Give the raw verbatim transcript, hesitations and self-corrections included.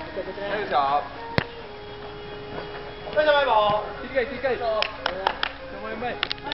繼續。揮手揮舞，切雞切雞。做咩咩？